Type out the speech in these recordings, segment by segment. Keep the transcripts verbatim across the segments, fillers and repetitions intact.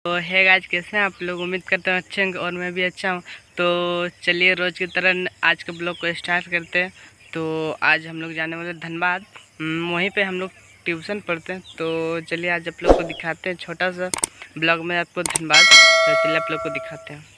तो है गाइस, कैसे हैं आप लोग? उम्मीद करते हैं अच्छे होंगे और मैं भी अच्छा हूँ। तो चलिए रोज़ की तरह आज के ब्लॉग को स्टार्ट करते हैं। तो आज हम लोग जाने वाले धनबाद, वहीं पे हम लोग ट्यूशन पढ़ते हैं। तो चलिए आज आप लोग को दिखाते हैं, छोटा सा ब्लॉग में आपको धनबाद। तो चलिए आप लोग को दिखाते हैं।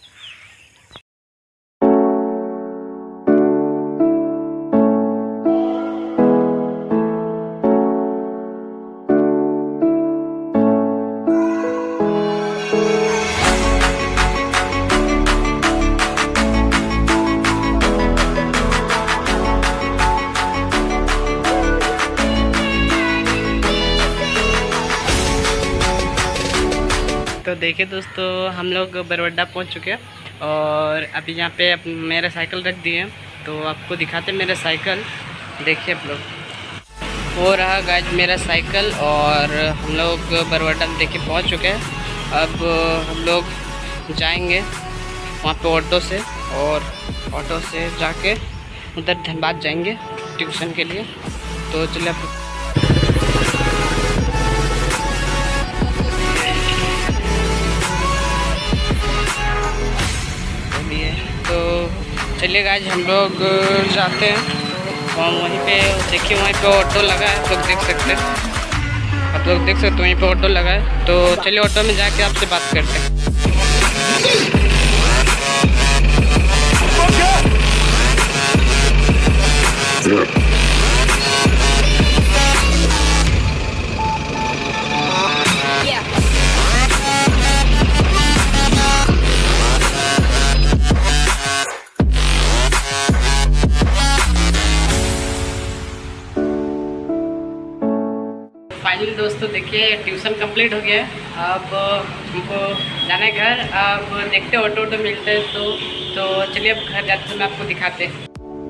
तो देखिए दोस्तों, हम लोग बरवड्डा पहुंच चुके हैं और अभी यहाँ पे अप मेरा साइकिल रख दिए हैं। तो आपको दिखाते मेरा साइकिल, देखिए आप लोग। वो रहा गाइस मेरा साइकिल और हम लोग बरवड्डा में देखिए पहुंच चुके हैं। अब हम लोग जाएंगे वहाँ पे ऑटो से, और ऑटो से जाके उधर धनबाद जाएंगे ट्यूशन के लिए। तो चलिए आप तो चलिए गाइस हम लोग जाते हैं और वहीं पे देखिए, वहीं पे ऑटो लगा है, आप लोग देख सकते हैं। आप लोग देख सकते हैं वहीं पे ऑटो लगा है। तो चलिए ऑटो में जाके आपसे बात करते हैं। फाइनली दोस्तों देखिए ट्यूशन कंप्लीट हो गया है। अब हमको जाना है घर। अब देखते हैं ऑटो ऑटो मिलते हैं तो तो चलिए अब घर जाते हैं, मैं आपको दिखाते हैं।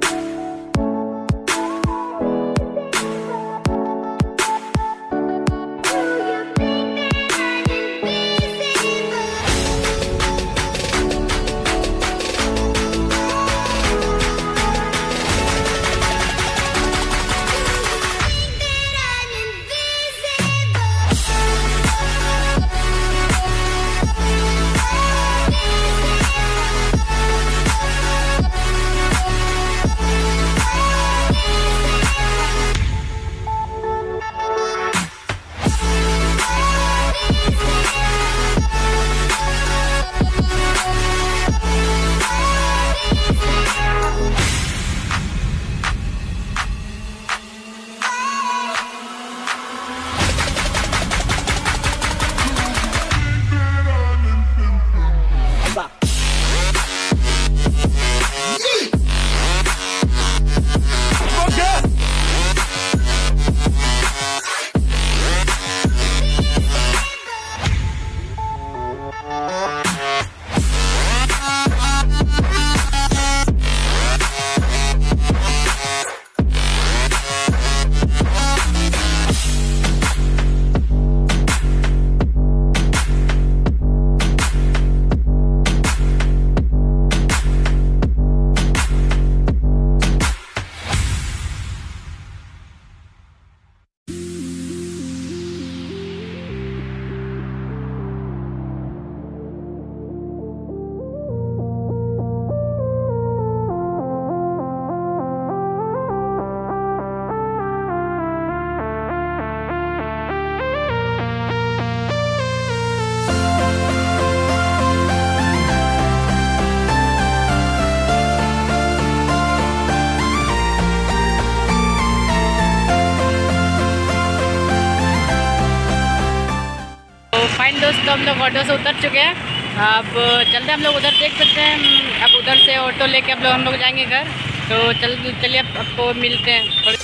फाइन दोस्तों, हम लोग ऑटो से उतर चुके हैं। अब चलते हम लोग उधर, देख सकते हैं। अब उधर से ऑटो लेके अब लोग हम लोग जाएंगे घर। तो चल चलिए अब आपको मिलते हैं।